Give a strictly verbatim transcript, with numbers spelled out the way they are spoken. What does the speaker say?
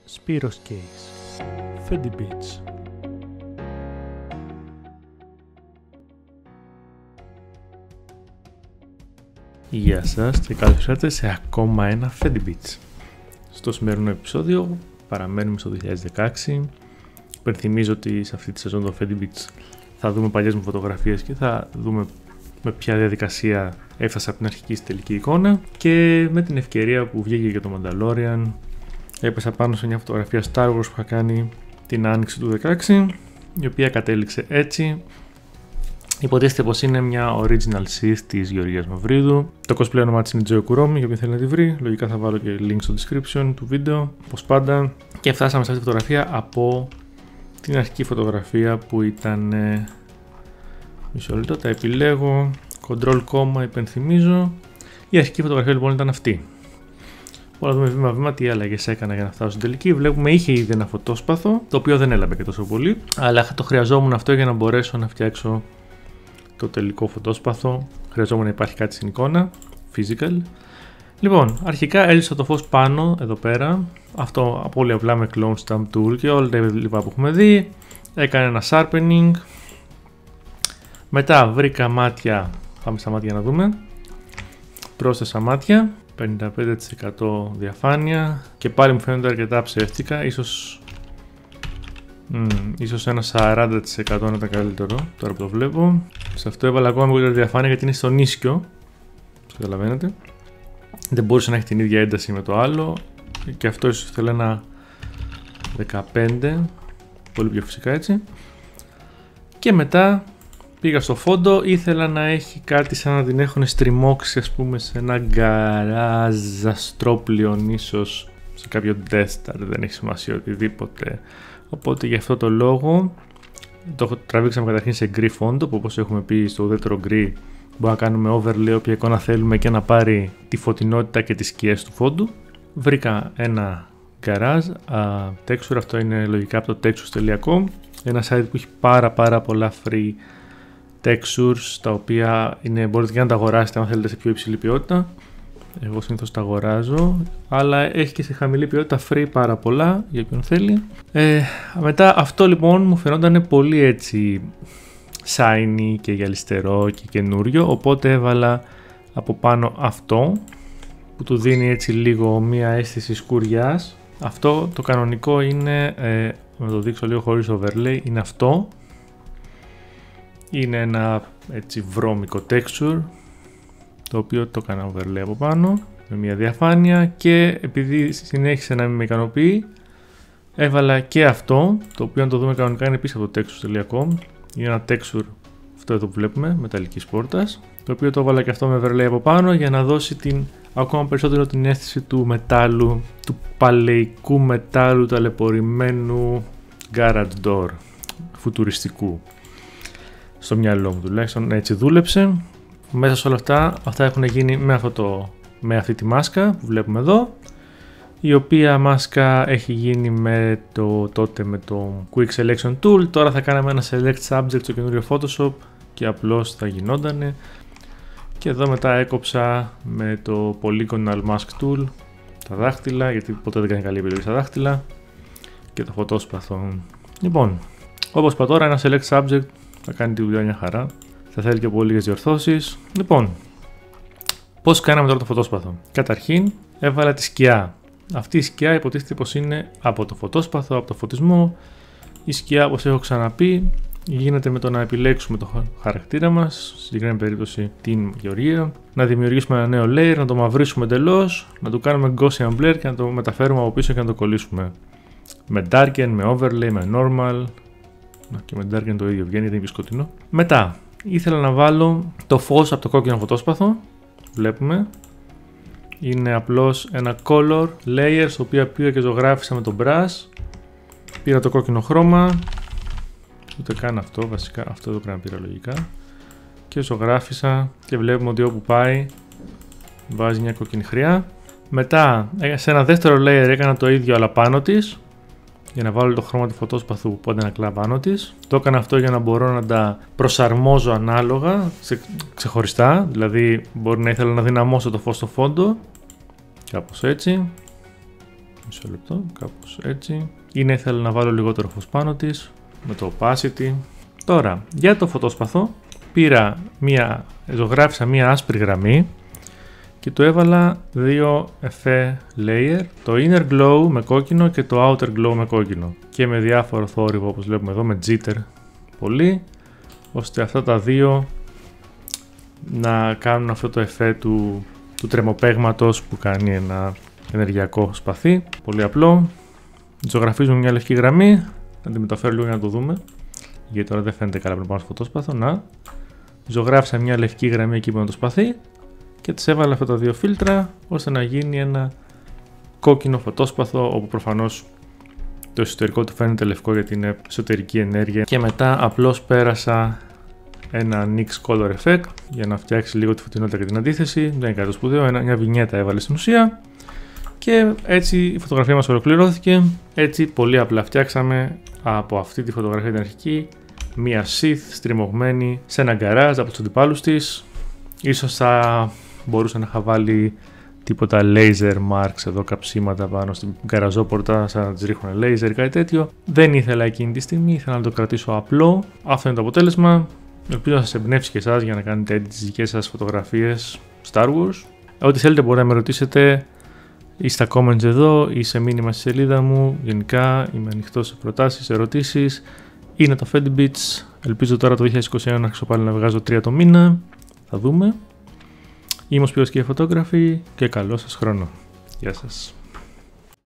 Spiros Case, Fendi Beats. Γεια σας και καλώς ήρθατε σε ακόμα ένα Fendi Beats. Στο σημερινό επεισόδιο παραμένουμε στο δύο χιλιάδες δεκαέξι. Υπενθυμίζω ότι σε αυτή τη σεζόν το Fendi Beats θα δούμε παλιές μου φωτογραφίες και θα δούμε με ποια διαδικασία έφτασα από την αρχική στη τελική εικόνα, και με την ευκαιρία που βγήκε και το Mandalorian έπεσα πάνω σε μια φωτογραφία Star Wars που είχα κάνει την άνοιξη του δεκαέξι, η οποία κατέληξε έτσι. Υποτίθεται πως είναι μια original Sith της Γεωργίας Μαυρίδου. Το cosplay όνομά της είναι Joy Kuromi, για όποιον θέλει να τη βρει. Λογικά θα βάλω και link στο description του βίντεο, όπως πάντα. Και φτάσαμε σε αυτή τη φωτογραφία από την αρχική φωτογραφία που ήταν... Μισό λεπτό, τα επιλέγω. Control κόμμα, υπενθυμίζω. Η αρχική φωτογραφία λοιπόν ήταν αυτή. Μπορούμε να δούμε βήμα-βήμα τι αλλαγές έκανα για να φτάσω στην τελική. Βλέπουμε είχε ήδη ένα φωτόσπαθο, το οποίο δεν έλαβε και τόσο πολύ, αλλά το χρειαζόμουν αυτό για να μπορέσω να φτιάξω το τελικό φωτόσπαθο. Χρειαζόμουν να υπάρχει κάτι στην εικόνα, physical. Λοιπόν, αρχικά έλυσα το φως πάνω, εδώ πέρα. Αυτό πολύ απλά με clone stamp tool και όλα τα λοιπά που έχουμε δει. Έκανε ένα sharpening. Μετά βρήκα μάτια, πάμε στα μάτια να δούμε. Πρόσθεσα μάτια, πενήντα πέντε τοις εκατό διαφάνεια και πάλι μου φαίνονται αρκετά ψεύτικα, ίσως, μ, ίσως ένα σαράντα τοις εκατό να ήταν καλύτερο, τώρα που το βλέπω. Σε αυτό έβαλα ακόμα μεγαλύτερη διαφάνεια γιατί είναι στον ίσιο, καταλαβαίνετε. Δεν μπορούσε να έχει την ίδια ένταση με το άλλο και αυτό ίσως θέλει ένα δεκαπέντε, πολύ πιο φυσικά έτσι. Και μετά πήγα στο φόντο, ήθελα να έχει κάτι σαν να την έχουν στριμώξει, ας πούμε, σε ένα γκαράζ αστρόπλιον, ίσως σε κάποιο Death Star, δεν έχει σημασία οτιδήποτε. Οπότε για αυτό το λόγο το τραβήξαμε καταρχήν σε γκρι φόντο, που όπως έχουμε πει στο ουδέτερο γκρι μπορούμε να κάνουμε overlay όποια εικόνα θέλουμε και να πάρει τη φωτεινότητα και τις σκιές του φόντου. Βρήκα ένα γκαράζ texture, αυτό είναι λογικά από το textures τελεία com, ένα site που έχει πάρα πάρα πολλά free textures, τα οποία είναι, μπορείτε και να τα αγοράσετε αν θέλετε σε πιο υψηλή ποιότητα. Εγώ συνήθως τα αγοράζω, αλλά έχει και σε χαμηλή ποιότητα free πάρα πολλά για ποιον θέλει. Ε, μετά αυτό λοιπόν μου φαινόταν πολύ έτσι shiny και γυαλιστερό και καινούριο, οπότε έβαλα από πάνω αυτό που του δίνει έτσι λίγο μία αίσθηση σκουριάς. Αυτό το κανονικό είναι, ε, να το δείξω λίγο χωρίς overlay, είναι αυτό. Είναι ένα έτσι βρώμικο texture, το οποίο το έκανα overlay από πάνω με μια διαφάνεια, και επειδή συνέχισε να μην με ικανοποιεί έβαλα και αυτό, το οποίο αν το δούμε κανονικά είναι επίσης από το textures τελεία com. Είναι ένα texture, αυτό εδώ που βλέπουμε, μεταλλικής πόρτας, το οποίο το έβαλα και αυτό με overlay από πάνω για να δώσει την, ακόμα περισσότερο την αίσθηση του μετάλλου, του παλαιικού μετάλλου ταλαιπωρημένου garage door, φουτουριστικού. Στο μυαλό μου τουλάχιστον έτσι δούλεψε. Μέσα σε όλα αυτά, αυτά έχουν γίνει με, αυτό το, με αυτή τη μάσκα που βλέπουμε εδώ, η οποία μάσκα έχει γίνει με το, τότε με το Quick Selection Tool. Τώρα θα κάναμε ένα Select Subject στο καινούριο Photoshop και απλώς θα γινότανε. Και εδώ μετά έκοψα με το Polygonal Mask Tool τα δάχτυλα, γιατί ποτέ δεν κάνει καλή επιλογή στα δάχτυλα, και το φωτόσπαθο. Λοιπόν, όπως είπα τώρα, ένα Select Subject θα κάνει τη δουλειά μια χαρά. Θα θέλει και πολύ λίγες διορθώσεις. Λοιπόν, πώς κάναμε τώρα το φωτόσπαθο? Καταρχήν έβαλα τη σκιά. Αυτή η σκιά υποτίθεται πως είναι από το φωτόσπαθο, από το φωτισμό. Η σκιά, όπως έχω ξαναπεί, γίνεται με το να επιλέξουμε το χαρακτήρα μας, στη συγκεκριμένη περίπτωση την Γεωργία, να δημιουργήσουμε ένα νέο layer, να το μαυρίσουμε εντελώς, να του κάνουμε Gaussian blur και να το μεταφέρουμε από πίσω και να το κολλήσουμε. Με darken, με overlay, με normal. Και με darken το ίδιο βγαίνει, δεν είναι σκοτεινό. Μετά ήθελα να βάλω το φως από το κόκκινο φωτόσπαθο. Βλέπουμε, είναι απλώς ένα color layer, στο οποίο πήγα και ζωγράφισα με το brush. Πήρα το κόκκινο χρώμα, ούτε καν αυτό, βασικά αυτό εδώ πρέπει να πήρα λογικά, και ζωγράφισα, και βλέπουμε ότι όπου πάει βάζει μια κόκκινη χρειά. Μετά σε ένα δεύτερο layer έκανα το ίδιο αλλά πάνω της, για να βάλω το χρώμα του φωτόσπαθου που πόνται ένα κλαμπ πάνω της. Το έκανα αυτό για να μπορώ να τα προσαρμόζω ανάλογα, ξεχωριστά, δηλαδή μπορεί να ήθελα να δυναμώσω το φως στο φόντο, κάπως έτσι. Μισό λεπτό, κάπως έτσι. Είναι ήθελα να βάλω λιγότερο φως πάνω της, με το opacity. Τώρα, για το φωτόσπαθο, πήρα μία, ζωγράφισα μία άσπρη γραμμή και του έβαλα δύο εφέ layer, το inner glow με κόκκινο και το outer glow με κόκκινο. Και με διάφορο θόρυβο, όπως βλέπουμε εδώ, με jitter πολύ, ώστε αυτά τα δύο να κάνουν αυτό το εφέ του, του τρεμοπαίγματος που κάνει ένα ενεργειακό σπαθί. Πολύ απλό. Ζωγραφίζουμε μια λευκή γραμμή. Να τη μεταφέρω λίγο για να το δούμε, γιατί τώρα δεν φαίνεται καλά πριν πάνω στο φωτόσπαθο. Να, ζωγράφισα μια λευκή γραμμή εκεί που είναι το σπαθί και τις έβαλα αυτά τα δύο φίλτρα ώστε να γίνει ένα κόκκινο φωτόσπαθο, όπου προφανώς το εσωτερικό του φαίνεται λευκό γιατί είναι εσωτερική ενέργεια. Και μετά απλώς πέρασα ένα Nix Color Effect για να φτιάξει λίγο τη φωτεινότητα και την αντίθεση. Δεν είναι κάτι σπουδαίο, ένα, μια βινιέτα έβαλε στην ουσία. Και έτσι η φωτογραφία μας ολοκληρώθηκε. Έτσι πολύ απλά φτιάξαμε από αυτή τη φωτογραφία την αρχική μία Sith στριμωγμένη σε ένα γκαράζ από τους αντιπάλους της. Ίσως θα μπορούσα να είχα βάλει τίποτα laser marks εδώ, καψίματα πάνω στην γκαραζόπορτα, σαν να τις ρίχνουν laser ή κάτι τέτοιο. Δεν ήθελα εκείνη τη στιγμή, ήθελα να το κρατήσω απλό. Αυτό είναι το αποτέλεσμα. Ελπίζω να σας εμπνεύσει και εσάς για να κάνετε τις δικές σας φωτογραφίες Star Wars. Ό,τι θέλετε μπορείτε να με ρωτήσετε ή στα comments εδώ ή σε μήνυμα στη σελίδα μου. Γενικά είμαι ανοιχτός σε προτάσεις, ερωτήσεις. Είναι το FediBits. Ελπίζω τώρα το δύο χιλιάδες είκοσι ένα να αρχίσω πάλι να βγάζω τρία το μήνα. Θα δούμε. Είμαι ο Σπύρος και η φωτόγραφη και καλό σας χρόνο. Γεια σας.